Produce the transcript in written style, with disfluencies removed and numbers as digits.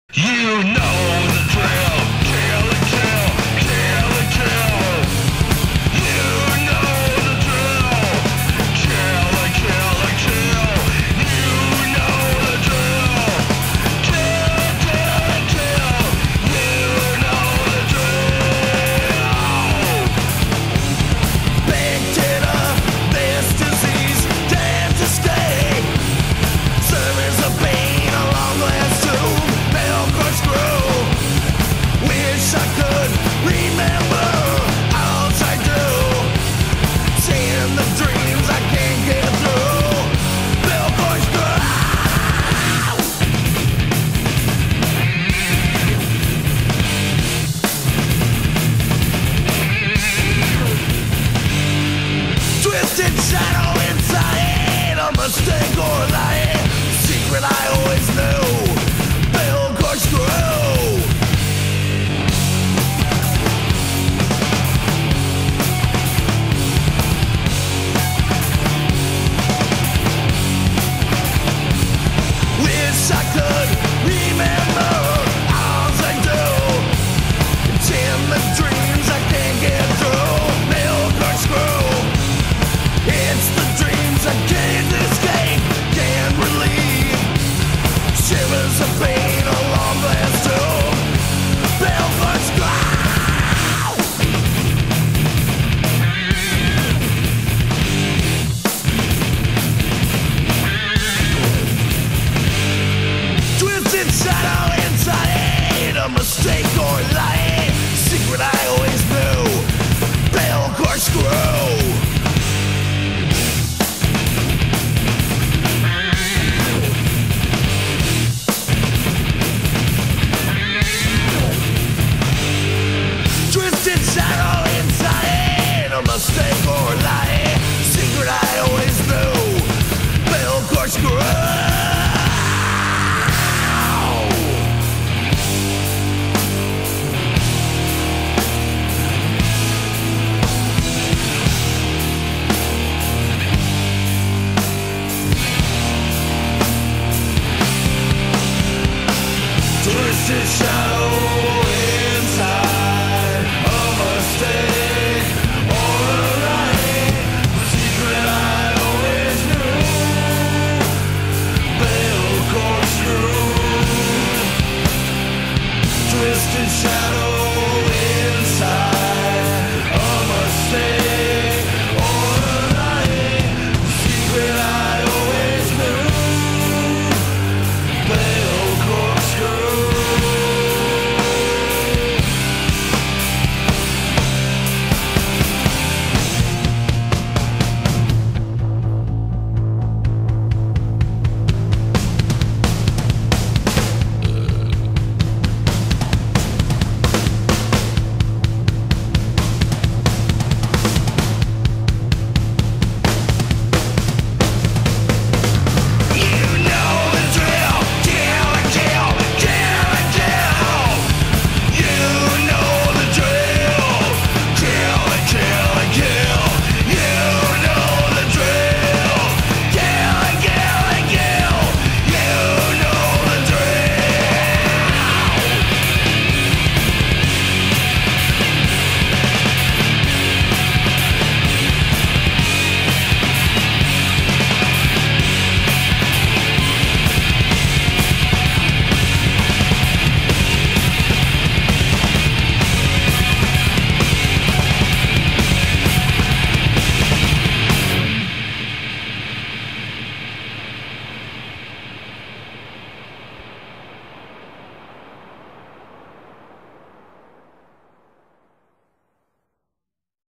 You know the drill. Kill and kill, kill and kill. You know the drill. Kill and kill and kill. You know the drill. Kill, kill and kill. You know the drill. Baked in this disease can't escape. Servants of pain, a long glass tube. Corkscrew. Wish I could remember all I do. Seeing the dreams I can't get through. Bill Corkscrew. Twisted shadow inside, a mistake or a lie. Secret I always knew. Corkscrew. Wish I could remember all I do. It's in the dreams I can't get through. Bill Corkscrew. It's the dreams I can't escape, can't relieve. Shivers of pain along glass tube. Bill Corkscrew. Twisted shadow inside, a mistake or lie. Secret I always knew. Bill Corkscrew. Shadow inside, a mistake or a lie. Secret I always knew. Bill Corkscrew. Twisted shadow.